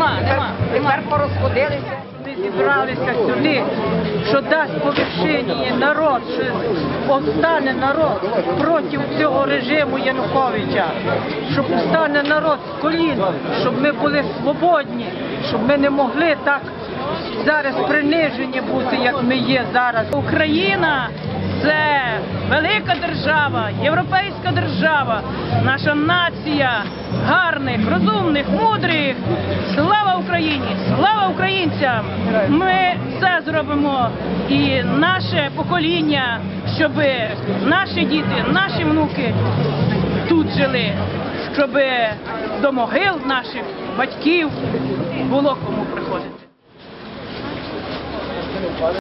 Тепер порозходилися. Зібралися сюди, що дасть повищення народ, що повстане народ проти цього режиму Януковича, щоб повстане народ з колін, щоб ми були свободні, щоб ми не могли так зараз принижені бути, як ми є зараз. Україна – це велика держава, європейська держава, наша нація гарних, розумних, мудрих. Слава Україні! Слава українцям! Ми все зробимо і наше покоління, щоб наші діти, наші внуки тут жили, щоб до могил наших батьків було кому приходити.